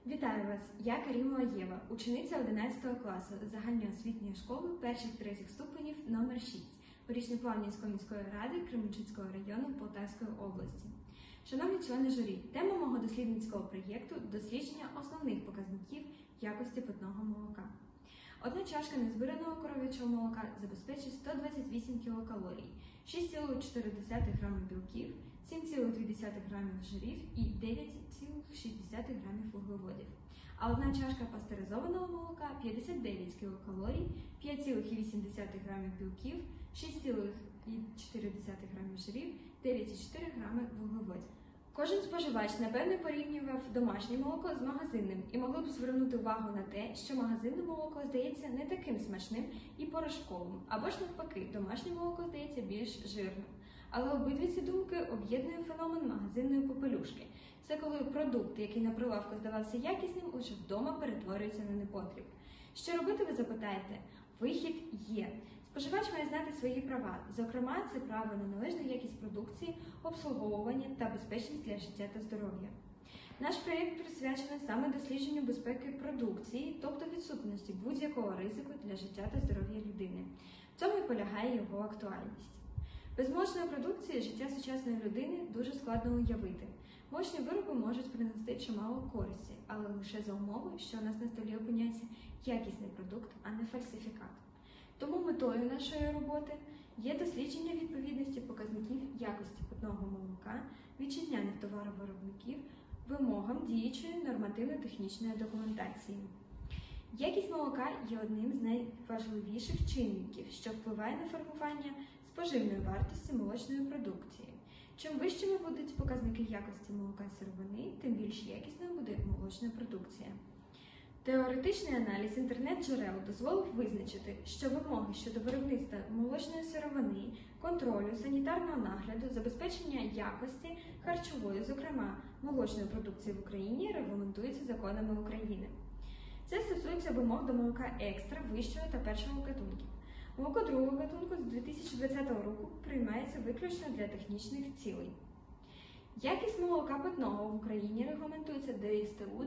Вітаю вас! Я Карімова Єва, учениця 11 класу загальноосвітньої школи перших-третіх ступенів номер 6 Порічно-Плавнівської міської ради Кременчуцького району Полтавської області. Шановні члени журі, тема мого дослідницького проєкту – дослідження основних показників якості питного молока. Одна чашка незбираного коров'ячого молока забезпечить 128 кілокалорій, 6,4 г білків, 7,2 г жирів і 9,6 г вуглеводів. А одна чашка пастеризованого молока 59 кілокалорій, 5,8 г білків, 6,4 г жирів, 9,4 г вуглеводів. Кожен споживач, напевне, порівнював домашнє молоко з магазинним і могли б звернути увагу на те, що магазинне молоко здається не таким смачним і порошковим, або ж навпаки, домашнє молоко здається більш жирним. Але обидві ці думки об'єднує феномен магазинної попелюшки. Це коли продукт, який на прилавку здавався якісним, уже вдома перетворюється на непотріб. Що робити, ви запитаєте? Вихід є. Споживач має знати свої права, зокрема, це право на належну якість продукції, обслуговування та безпечність для життя та здоров'я. Наш проєкт присвячений саме дослідженню безпеки продукції, тобто відсутності будь-якого ризику для життя та здоров'я людини. В цьому і полягає його актуальність. Без молочної продукції життя сучасної людини дуже складно уявити. Молочні вироби можуть принести чимало користі, але лише за умови, що у нас на столі опиняється якісний продукт, а не фальсифікат. Тому метою нашої роботи є дослідження відповідності показників якості питного молока вітчизняних товаровиробників вимогам діючої нормативно-технічної документації. Якість молока є одним з найважливіших чинників, що впливає на формування споживної вартості молочної продукції. Чим вищими будуть показники якості молока сировини, тим більш якісною буде молочна продукція. Теоретичний аналіз інтернет-джерел дозволив визначити, що вимоги щодо виробництва молочної сировини, контролю, санітарного нагляду, забезпечення якості харчової, зокрема молочної продукції в Україні, регламентуються законами України. Це стосується вимог до молока екстра, вищого та першого гатунків. Молоко другого гатунку з 2020 року приймається виключно для технічних цілей. Якість молока питного в Україні регламентується ДСТУ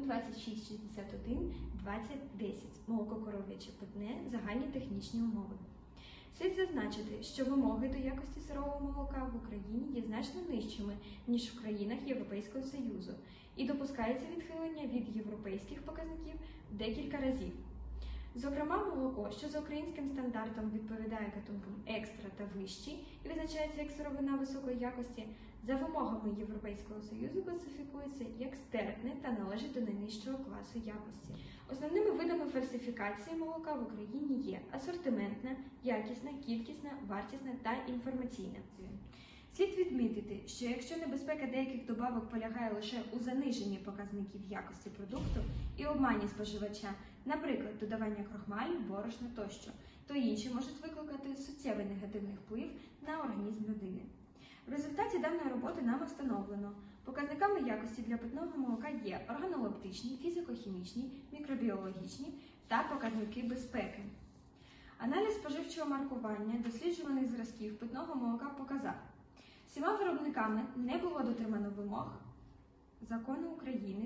2661-2010 молоко коров'яче питне, загальні технічні умови. Слід зазначити, що вимоги до якості сирового молока в Україні є значно нижчими, ніж в країнах Європейського Союзу, і допускається відхилення від європейських показників в декілька разів. Зокрема, молоко, що за українським стандартом відповідає гатункам екстра та вищий і визначається як сировина високої якості, за вимогами Європейського Союзу класифікується як стерпне та належить до найнижчого класу якості. Основними видами фальсифікації молока в Україні є асортиментна, якісна, кількісна, вартісна та інформаційна. Слід відмітити, що якщо небезпека деяких добавок полягає лише у заниженні показників якості продукту і обмані споживача, наприклад, додавання крохмалю, борошна тощо, то інші можуть викликати суттєвий негативний вплив на організм людини. В результаті даної роботи нам встановлено, показниками якості для питного молока є органолептичні, фізико-хімічні, мікробіологічні та показники безпеки. Аналіз споживчого маркування досліджуваних зразків питного молока показав, всіма виробниками не було дотримано вимог Закону України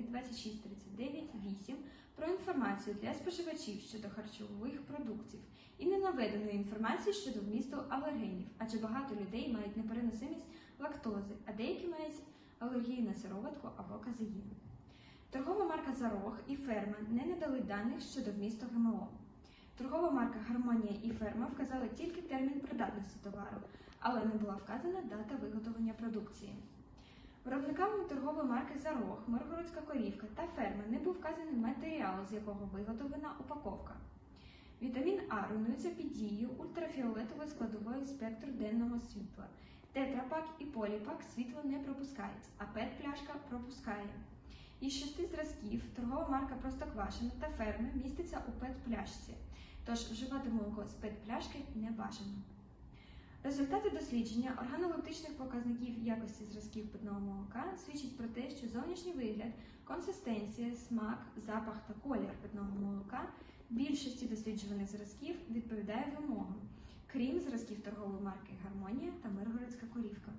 2639-8 про інформацію для споживачів щодо харчових продуктів і не наведено інформації щодо вмісту алергенів, адже багато людей мають непереносимість лактози, а деякі мають алергію на сироватку або казеїн. Торгова марка «Зарог» і «Ферма» не надали даних щодо вмісту ГМО. Торгова марка «Гармонія» і «Ферма» вказали тільки термін придатності товару, але не була вказана дата виготовлення продукції. Виробниками торгової марки «Зарог», «Миргородська корівка» та «Ферма» не був вказаний матеріал, з якого виготовлена упаковка. Вітамін А руйнується під дією ультрафіолетової складової спектру денного світла. Тетрапак і поліпак світло не пропускають, а ПЕТ-пляшка пропускає. Із 6 зразків торгова марка «Простоквашино» та «Ферми» міститься у ПЕТ-пляшці, тож вживати молоко з ПЕТ-пляшки не бажано. Результати дослідження органолептичних показників якості зразків питного молока свідчать про те, що зовнішній вигляд, консистенція, смак, запах та колір питного молока більшості досліджуваних зразків відповідає вимогам, крім зразків торгової марки «Гармонія» та «Миргородська корівка».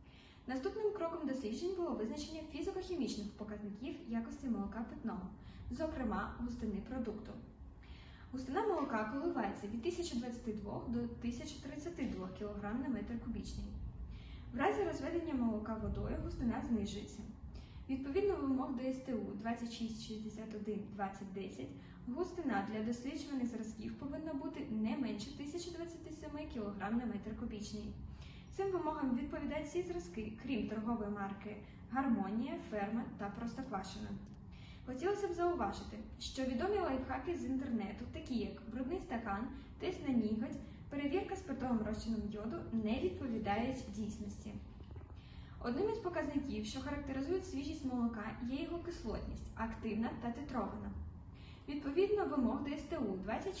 Наступним кроком досліджень було визначення фізико-хімічних показників якості молока питного. зокрема густини продукту. Густина молока коливається від 1022 до 1032 кг на метр кубічний. В разі розведення молока водою густина знижується. Відповідно вимог до СТУ 2661-2010 густина для досліджуваних зразків повинна бути не менше 1027 кг на метр кубічний. Цим вимогам відповідають всі зразки, крім торгової марки Гармонія, Ферма та Простоквашино. Хотілося б зауважити, що відомі лайфхаки з інтернету, такі як брудний стакан, тест на ніготь, перевірка спиртовим розчином йоду, не відповідають дійсності. Одним із показників, що характеризують свіжість молока, є його кислотність – активна та титрована. Відповідно вимог до СТУ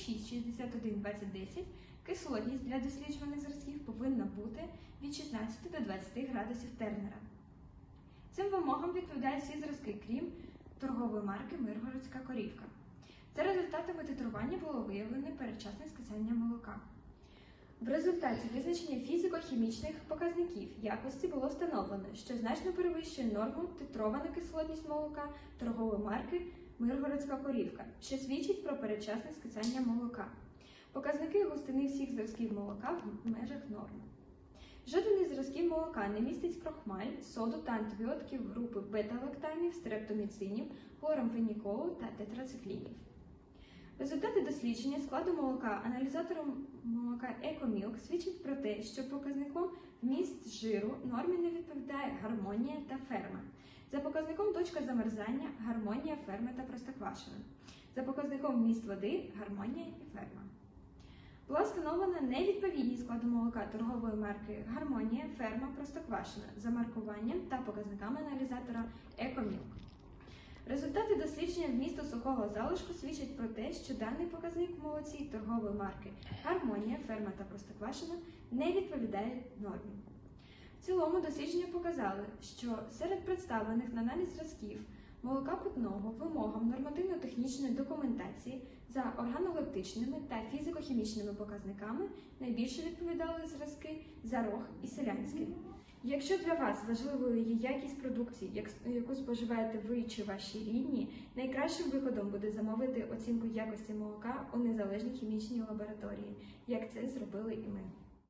2661-2010 кислотність для досліджуваних зразків повинна бути від 16 до 20 градусів Тернера. Цим вимогам відповідають всі зразки, крім торгової марки Миргородська корівка. За результатами титрування було виявлено передчасне скисання молока. В результаті визначення фізико-хімічних показників якості було встановлено, що значно перевищує норму титрована кислотність молока торгової марки Миргородська корівка, що свідчить про передчасне скисання молока. Показники густини всіх зразків молока в межах норм. Жоден із зразків молока не містить крохмаль, соду та антибіотиків групи бета-лактамів, стрептоміцинів, хлорамфеніколу та тетрациклінів. Результати дослідження складу молока аналізатором молока EcoMilk свідчать про те, що показником вміст жиру нормі не відповідає Гармонія та Ферма. За показником точка замерзання – Гармонія, Ферма та Простоквашино. За показником вміст води – Гармонія і Ферма. Була встановлена невідповідність складу молока торгової марки Гармонія, Ферма, Простоквашино за маркуванням та показниками аналізатора EcoMilk. Результати дослідження вмісту сухого залишку свідчать про те, що даний показник в молоці торгової марки Гармонія, Ферма та Простоквашино не відповідає нормі. В цілому дослідження показали, що серед представлених на аналіз зразків молока питного вимогам нормативно-технічної документації за органолептичними та фізико-хімічними показниками найбільше відповідали зразки Зарог і Селянський. Якщо для вас важливою є якість продукції, яку споживаєте ви чи ваші рідні, найкращим виходом буде замовити оцінку якості молока у незалежній хімічній лабораторії, як це зробили і ми.